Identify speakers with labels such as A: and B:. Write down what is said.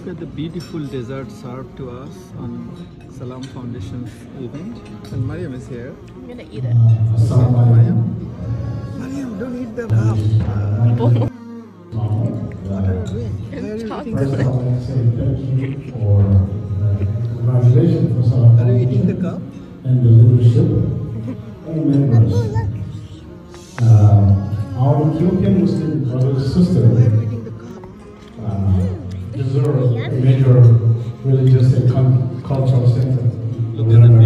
A: Look at the beautiful dessert served to us on Salam Foundation's event. And Maryam is here.
B: I'm gonna eat it.
A: Maryam, don't eat the cup. What are you doing?
B: It's chocolate.
C: First, I want to say thank you for congratulations for Salam
A: Are you eating the cup?
C: and the leadership and members. Our Ethiopian Muslim brothers and sisters
A: Why are you eating the cup?
C: deserve a major religious and cultural center.
A: Look at the